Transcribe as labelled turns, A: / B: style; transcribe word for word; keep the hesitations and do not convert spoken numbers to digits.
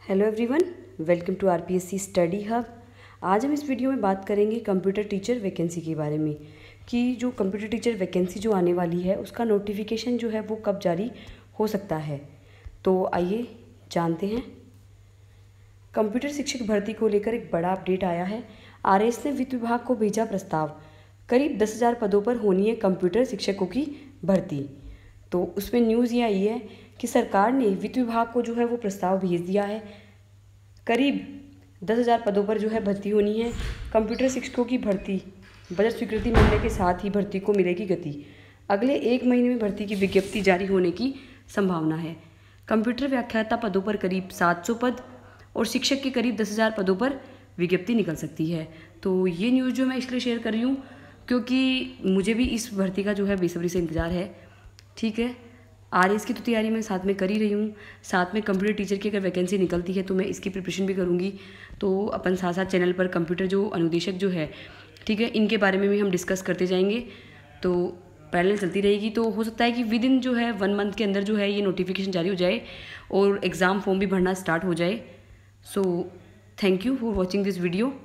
A: Hello everyone, welcome to RPSC study hub. आज हम इस वीडियो में बात करेंगे कंप्यूटर टीचर वैकेंसी के बारे में कि जो कंप्यूटर टीचर वैकेंसी जो आने वाली है उसका नोटिफिकेशन जो है वो कब जारी हो सकता है। तो आइए जानते हैं। कंप्यूटर शिक्षक भर्ती को लेकर एक बड़ा अपडेट आया है। आरएस ने वित्त विभाग को भेजा प्रस्ताव। करीब दस हज़ार पदों पर होनी है कंप्यूटर शिक्षकों की भर्ती। तो उसमें न्यूज़ ये आई है कि सरकार ने वित्त विभाग को जो है वो प्रस्ताव भेज दिया है। करीब दस हज़ार पदों पर जो है भर्ती होनी है कंप्यूटर शिक्षकों की भर्ती। बजट स्वीकृति मिलने के साथ ही भर्ती को मिलेगी गति। अगले एक महीने में भर्ती की विज्ञप्ति जारी होने की संभावना है। कंप्यूटर व्याख्याता पदों पर करीब सात सौ पद और शिक्षक के करीब दस हज़ार पदों पर विज्ञप्ति निकल सकती है। तो ये न्यूज़ जो मैं इसलिए शेयर कर रही हूँ क्योंकि मुझे भी इस भर्ती का जो है बेसब्री से इंतज़ार है। ठीक है, आरएस की तो तैयारी मैं साथ में कर ही रही हूँ, साथ में कंप्यूटर टीचर की अगर वैकेंसी निकलती है तो मैं इसकी प्रिपरेशन भी करूँगी। तो अपन साथ साथ चैनल पर कंप्यूटर जो अनुदेशक जो है, ठीक है, इनके बारे में भी हम डिस्कस करते जाएंगे। तो पैरेलल चलती रहेगी। तो हो सकता है कि विद इन जो है वन मंथ के अंदर जो है ये नोटिफिकेशन जारी हो जाए और एग्ज़ाम फॉर्म भी भरना स्टार्ट हो जाए। So thank you for watching this video.